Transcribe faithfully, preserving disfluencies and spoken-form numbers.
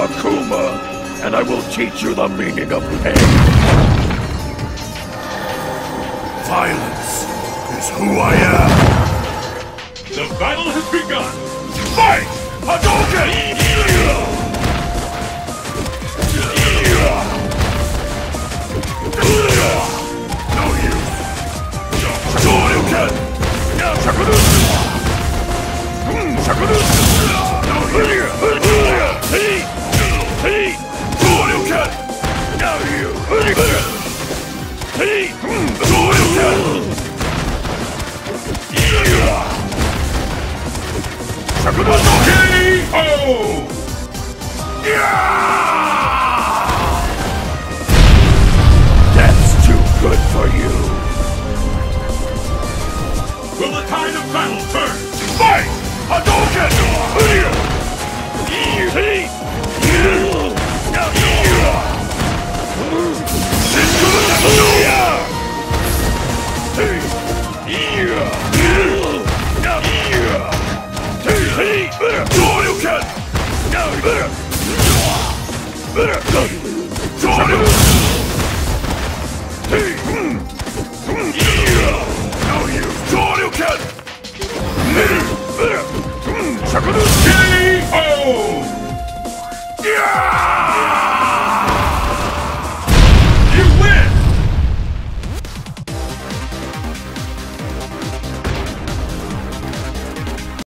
Akuma, and I will teach you the meaning of pain. Violence is who I am. The battle has begun! Fight! Hadouken! No use! Hadouken! Shakurusu! Shakurusu! No use! Hey! Hey! Hadouken! No use! Hey! Hadouken! Shakurusu! K O! That's too good for you. Will the tide of battle turn? Fight! Hadouken! K O! Yeah!